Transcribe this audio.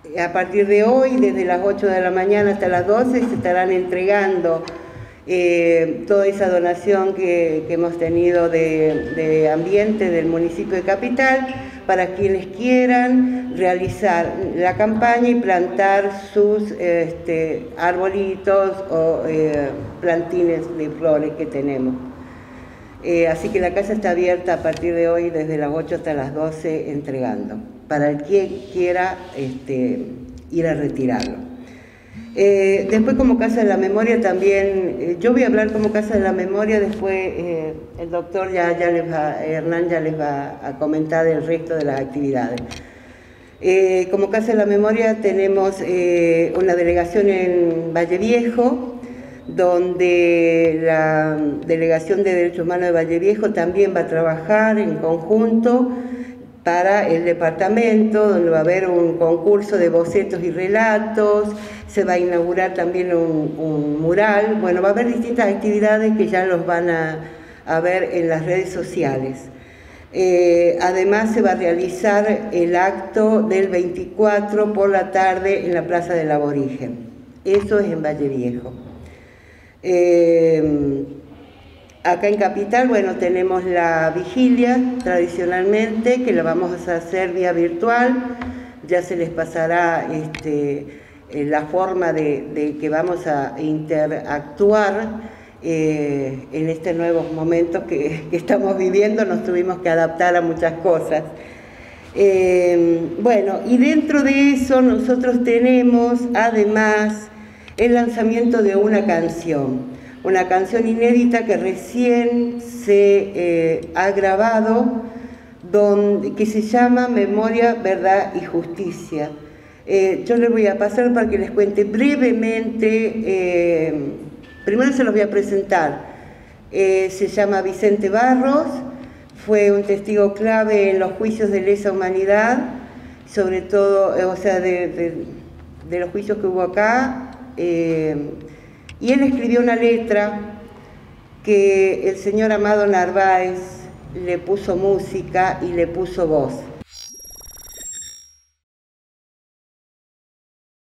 A partir de hoy, desde las 8 de la mañana hasta las 12, se estarán entregando toda esa donación que hemos tenido de ambiente del municipio de Capital, para quienes quieran realizar la campaña y plantar sus arbolitos o plantines de flores que tenemos. Así que la casa está abierta a partir de hoy, desde las 8 hasta las 12, entregando, para el que quiera ir a retirarlo. Después, como Casa de la Memoria también, yo voy a hablar como Casa de la Memoria, después el doctor Hernán ya les va a comentar el resto de las actividades. Como Casa de la Memoria tenemos una delegación en Valle Viejo, donde la Delegación de Derechos Humanos de Valle Viejo también va a trabajar en conjunto para el departamento, donde va a haber un concurso de bocetos y relatos, se va a inaugurar también un mural. Bueno, va a haber distintas actividades que ya los van a ver en las redes sociales. Además, se va a realizar el acto del 24 por la tarde en la Plaza del Aborigen. Eso es en Valle Viejo. Acá en Capital, bueno, tenemos la vigilia tradicionalmente, que la vamos a hacer vía virtual. Ya se les pasará la forma de que vamos a interactuar en este nuevo momento que estamos viviendo. Nos tuvimos que adaptar a muchas cosas. Bueno, y dentro de eso nosotros tenemos además el lanzamiento de una canción inédita que recién se ha grabado, que se llama Memoria, Verdad y Justicia. Yo les voy a pasar para que les cuente brevemente. Primero se los voy a presentar. Se llama Vicente Barros, fue un testigo clave en los juicios de lesa humanidad, sobre todo, de los juicios que hubo acá. Y él escribió una letra que el señor Amado Narváez le puso música y le puso voz.